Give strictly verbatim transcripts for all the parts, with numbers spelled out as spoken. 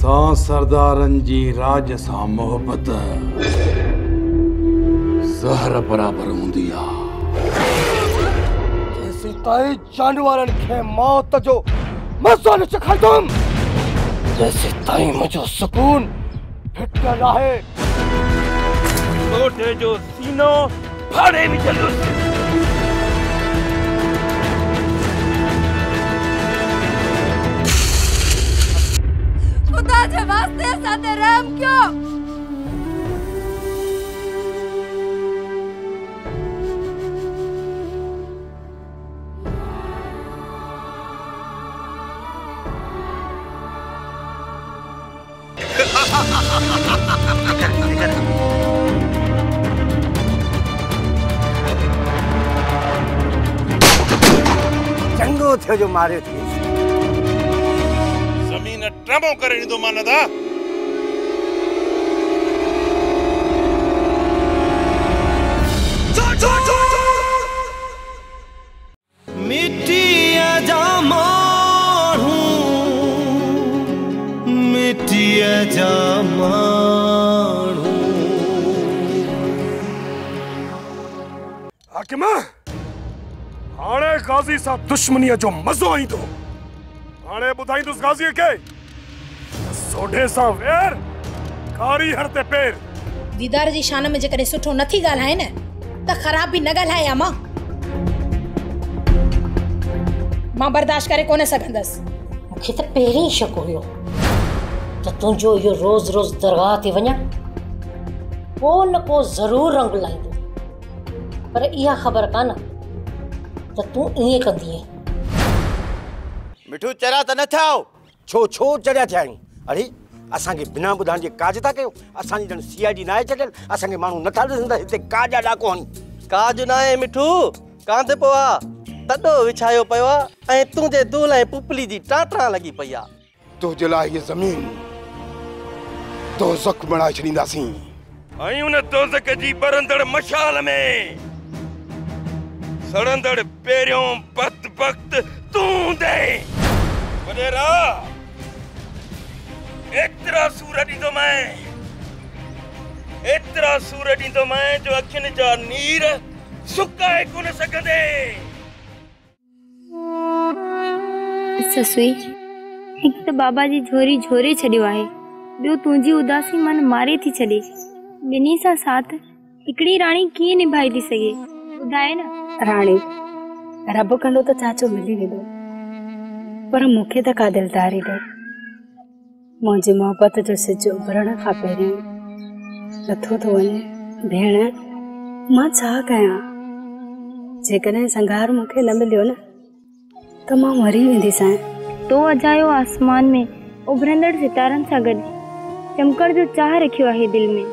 असां सरदारन जी राज सां मोहब्बत ज़हर बराबर हूंदी आहे। जेसीं ताईं जानवरन खे मौत जो मज़ो न चखाइदुम, तेसीं ताईं मुंहिंजो सुकून फिटियल आहे। कोठे जो सीनो फाड़े विझंदुसि। खुदा जे वास्ते असां ते रहम कयो। चंगो थियो जो मारियो थी जमीन ट्रमो करे ॾींदो मान दा। मिट्टिया जा माण्हू, मिट्टिया जा माण्हू। हाकिमा, हाणे गाज़ी सां दुश्मनीअ जो मज़ो ईंदो। हाणे ॿुधाईंदुसि गाज़ीअ खे सोढे सां वेर, कारी हर ते पेर। दीदार जी शान में जेकॾहिं सुठो नथी ॻाल्हाए न त ख़राब बि न ॻाल्हाए मां मां बर्दाश्त करे कोन सघंदसि। मूंखे त पहिरीं शक हुयो त तुंहिंजो इहो रोज़ रोज़ दरगाह ते वञा को न को ज़रूर रंग लाईंदो, पर इहा ख़बर कान त तूं ईअं कंदीअ। मिठू चरा त न थाओ। छो छो चढ़िया थिया आहियूं? अरे असांखे बिना ॿुधाइण जे काज था कयो। असांजी ॼण सी आई डी नाहे छॾियल। असांखे माण्हू नथा ॾिसनि त हिते काज ॾाको हणी। काज न आहे मिठू, कांधे पियो आहे, तॾो विछायो पियो आहे ऐं तुंहिंजे दूल ऐं पुपली जी टाटरा लॻी पई आहे। तुंहिंजे लाइ हीअ ज़मीन दोज़ख बणाए छॾींदासीं। ऐं उन दोज़ख जी बरंदड़ मशाल में सड़ंदड़ पहिरियों बदबख्त तूं दे। वॾेरा एतिरा सूर ॾींदो मैं, एतिरा सूर ॾींदो मैं जो अखियुनि जा नीर सुकाए कोन सघंदे। ससुई, हिकु त बाबा जी झोरी झोरे छॾियो आहे, ॿियो तुंहिंजी उदासी मन मारे थी छॾे। ॿिन्ही सां साथ हिकिड़ी राणी कीअं निभाए थी सघे, ॿुधाए न। राणी रब कंदो त चाचो मिली वेंदो, पर मूंखे त का दिलदारी ॾे। मुंहिंजी मोहबत जो सिज उभरण खां पहिरियों नथो थो वञे। भेण, मां छा कयां? जेकॾहिं संगार मूंखे न मिलियो न त मां मरी वेंदीसां। तो अजायो आसमान में उभरंदड़ सितारनि सां गॾु चमकण जो चाह रखियो आहे दिल में।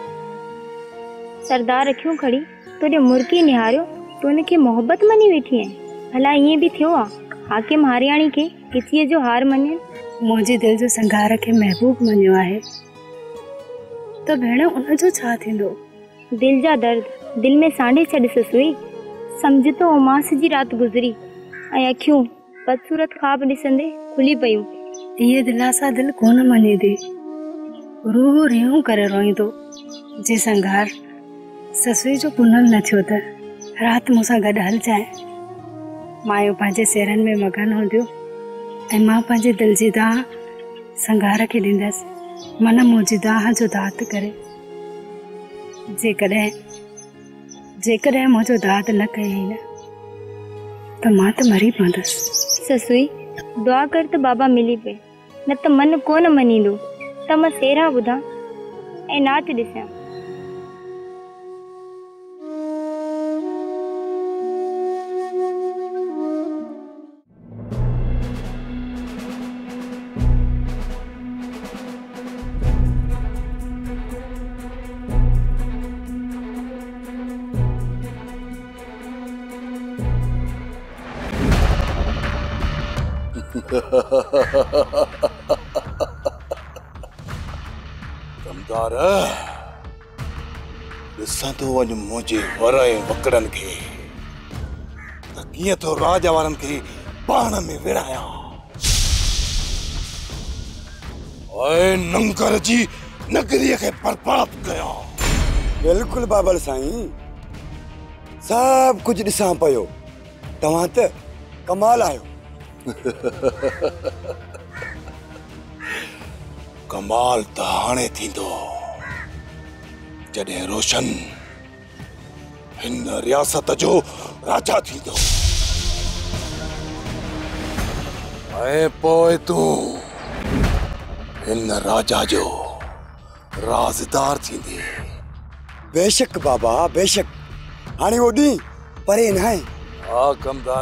सरदार रखियो खड़ी तुंहिंजे मुर्की निहारियो तो उनखे मोहब्बत मनी वेठी आहे। भला ईअं बि थियो आहे हाकिम हारियाणी खे किचीअ जो हार मञनि? मुंहिंजे दिल जो संगार खे महबूब मञियो आहे त भेण उनजो छा थींदो? दिल जा दर्द दिल में सांडे छॾ ससुई। सम्झ तो उमास जी रात गुज़री ऐं अखियूं बदसूरत ख्वाब ॾिसंदे खुली पयूं। इहे दिलासा दिल कोन मञे थी, रूह रियूं करे रोईंदो। जे संगार ससुई जो पुनल न थियो त रात मूंसां गॾु हल जाए। मायूं पंहिंजे सेरनि में मगन हूंदियूं ऐं मां पंहिंजे दिल जी दाह संगार खे ॾींदसि, मन मुंहिंजी दाह जो दात करे। जेकॾहिं जेकॾहिं मुंहिंजो दाद न कयई न त मां त मरी पवंदसि। ससुई, दुआ कर त बाबा मिली पे, न त मन कोन मञींदो त मां सेरा ॿुधां ऐं नाच ॾिसां। दमदार ॾिसां थो वञ मुंहिंजे वर ऐं वकड़नि खे त कीअं थो राज वारनि खे पाण में विड़ायां। ओए नंगर जी नगरी के बर्बाद कया। बिल्कुल बाबल साईं, सब कुछ ॾिसां पियो। तव्हां त कमाल आयो। कमाल त हाणे थींदो जॾहिं रोशन हिन रियासत जो राजा थींदो। ऐं पोइ तूं हिन राजा जो राज़दार थींदी। बेशक बाबा बेशक, हाणे वो ॾींहुं परे न आहे। हा कमदार,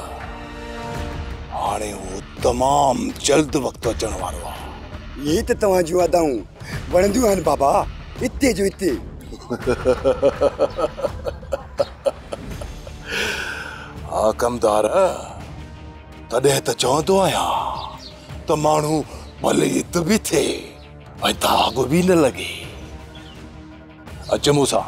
हाणे वो तमाम जल्द वक्त अचण वारो आहे। ये त तव्हां जूं अदाऊं वणंदियूं आहिनि बाबा, इते जो इते। हा कमदार, तॾहिं त चवंदो आहियां त माण्हू भले इत बि थिए ऐं दाग बि न लॻे। अच मूंसां।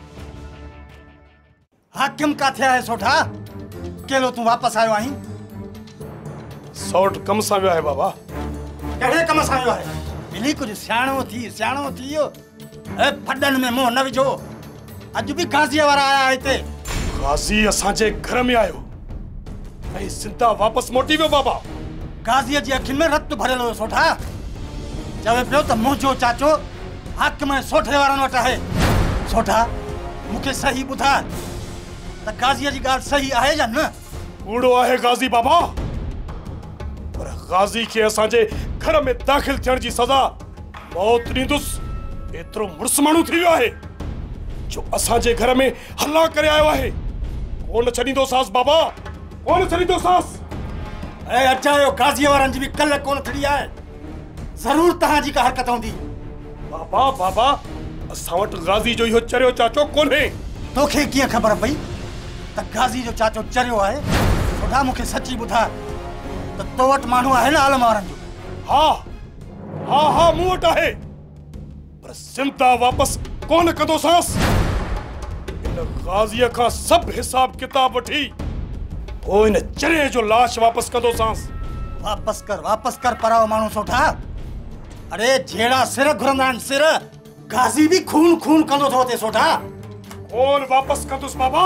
हाकिम काथे आहे सोठा? केलो तूं वापस आयो आहीं? सौट कम सां वियो आहे बाबा। कहिड़े कम सां वियो आहे? मिली कुझु सियाणो थी सियाणो थी वियो। ए फॾनि में मुंहुं न विझो। अॼु बि गाज़ीअ वारा आया हिते। गाज़ी असांजे घर में आयो ऐं सिधा वापस मोटी वियो बाबा। गाज़ीअ जी अखियुनि में रत भरियल हुयो सोठा। चवे पियो त मुंहिंजो चाचो हाकिम ऐं सोठे वारनि वटि आहे। सोठा, मूंखे सही ॿुधा त गाज़ीअ जी ॻाल्हि सही आहे या न? कूड़ो आहे गाज़ी बाबा, पर गाज़ी खे असांजे घर में दाख़िल थियण जी सज़ा मौत ॾींदुसि। एतिरो मुड़ुस माण्हू थी वियो आहे जो असांजे घर में हल्ला करे आयो आहे। कोन छॾींदो सास बाबा, कोन छॾींदो सास। ऐं अचायो गाज़ीअ वारनि जी बि कल्ह कोन थड़ी आहे। ज़रूर तव्हांजी का हरकत हूंदी। बाबा बाबा, असां वटि गाज़ी जो इहो चरियो चाचो कोन्हे। तोखे कीअं ख़बर पई त गाज़ी जो चाचो चरियो आहे? सोठा, मूंखे सची ॿुधा त तो वटि माण्हू आहे न आलम वारनि जो? हा हा हा, मूं वटि आहे, पर सिमता वापसि कोन कंदो सास। इन गाज़ीअ खां सभु हिसाब किताब वठी पोइ इन चरिये जो लाश वापसि कंदो सास। वापसि कर वापसि कर पराओ माण्हू सोठा। अरे जहिड़ा सिर घुरंदा आहिनि सिर, गाज़ी बि खून खून कंदो थो अचे सोठा। कोन वापसि कंदुसि बाबा।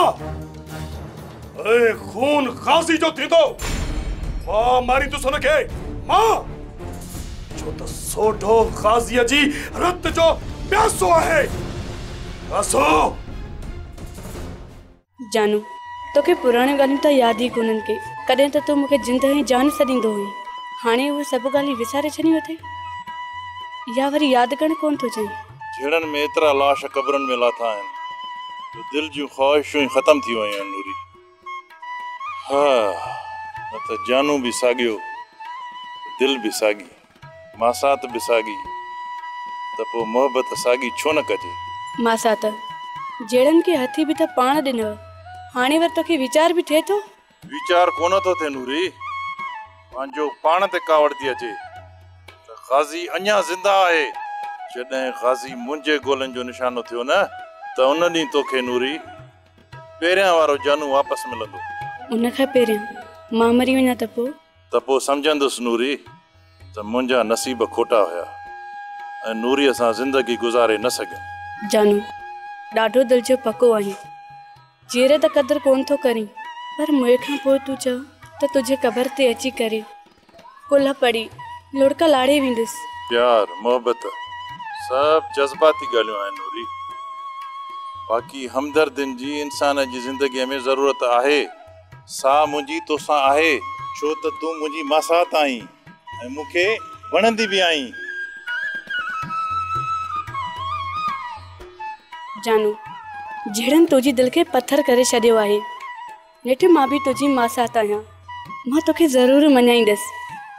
ए खून गाज़ी जो थींदो। मां मारींदुसि हुनखे, मां, छो त सोढो गाज़ीअ जी रत जो प्यासो आहे। प्यासो। जानू, तोखे पुराणी ॻाल्हियूं त यादि ई कोन्हनि के। कॾहिं त तूं मूंखे जिंदगी जान सॾींदो हुई, हाणे उहे सभु ॻाल्हियूं विसारे छॾियूं अथई या वरी यादि करणु कोन थो चाहीं? झेड़नि में एतिरा लाश क़बरुनि में लाथा आहिनि जो दिलि जूं ख़्वाहिशूं ई ख़तम थी वयूं आहिनि नूरी। हा, न त जानू बि साॻियो, दिलि बि साॻी, मासात बि साॻी, त पोइ मोहबत साॻी छो न कजे? मासात जहिड़नि खे हथी बि त पाण ॾिनव, हाणे वरी तोखे वीचार बि थिए थो? वीचार कोन थो थिए नूरी, पंहिंजो पाण ते कावड़ थी अचे त गाज़ी अञा ज़िंदा आहे। जॾहिं गाज़ी मुंहिंजे गोलनि जो निशानो थियो न, त उन ॾींहुं तोखे नूरी पहिरियां वारो जानू वापसि मिलंदो। उन खां पहिरियां मां मरी वञा त पोइ? त पोइ सम्झंदुसि नूरी त मुंहिंजा नसीब खोटा हुया ऐं नूरीअ सां ज़िंदगी गुज़ारे न सघियमि। जानू, ॾाढो दिलि जो पको आहीं। जीअरे त क़दुरु कोन थो करीं, पर मुंहिं खां पोइ तूं चओ त तुंहिंजे क़बर ते अची करे कुल्ह पड़ी लुड़का लाड़े वेंदुसि। प्यार मोहबत सभु जज़्बाती ॻाल्हियूं आहिनि नूरी। बाक़ी हमदर्दिन जी इंसान जी ज़िंदगीअ में ज़रूरत आहे। सा मुंहिंजी तोसां आहे, छो त तूं मुंहिंजी मासात आहीं ऐं मूंखे वणंदी बि आहीं। जानू, जहिड़नि तुंहिंजी दिलि खे पथर करे छॾियो आहे, नेठि मां बि तुंहिंजी मासात आहियां। मां तोखे ज़रूरु मञाईंदसि।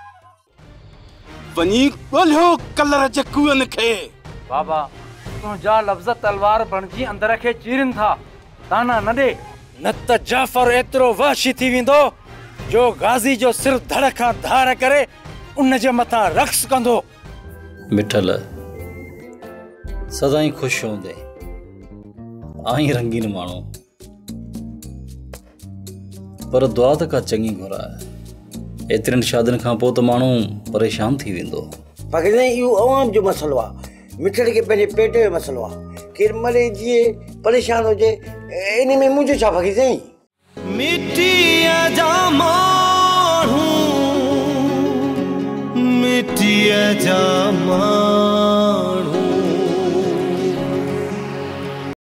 वञी ॻोल्हियो कलर जे कुअनि खे। बाबा, तुंहिंजा लफ़्ज़ तलवार बणिजी अंदर खे चीरनि था, ताना न ॾे, न त जाफ़र एतिरो वहशी थी वेंदो जो गाज़ी जो सिर धड़ खां धार करे उन जे मथां रक़्स कंदो। मिठल सदाई ख़ुशि हूंदे, आहीं रंगीन माण्हू, पर दुआ त का चङी घुराए। एतिरनि शादियुनि खां पोइ त माण्हू परेशान थी वेंदो। भॻत साईं इहो अवाम जो मसइलो आहे मिठड़ खे पंहिंजे पेट जो मसइलो आहे केरु मरे जीए परेशान हुजे इन में मुंहिंजो छा भॻत साईं मिट्टीअ जा माण्हू मिट्टीअ जा माण्हू